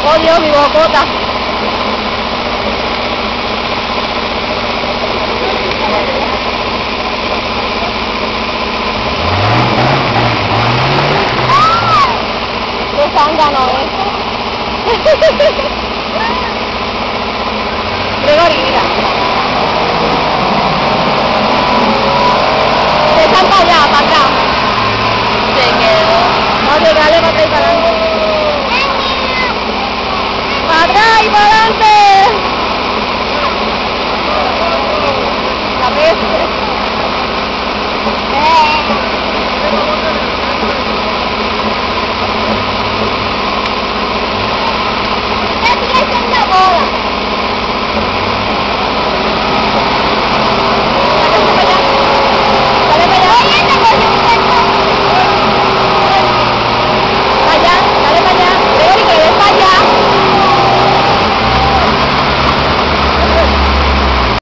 Oh Dios, mi bocota. Qué zángano, Gregory, mira. Se están para allá, para atrás. Se quedó. Oye, dale para atrás y para adelante. ¡Para atrás y para adelante!